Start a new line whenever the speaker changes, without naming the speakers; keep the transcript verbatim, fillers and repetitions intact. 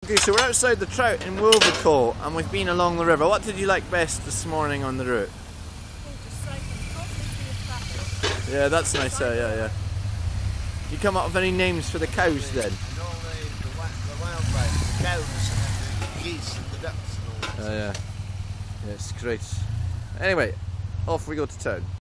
Okay, so we're outside the Trout in Wilvercote and we've been along the river. What did you like best this morning on the route? Yeah, that's nice, uh, yeah, yeah. You come up with any names for the cows then?
And all the, the, the wildlife, the cows and the geese and the ducks and all that.
Oh yeah. Yeah, it's great. Anyway, off we go to town.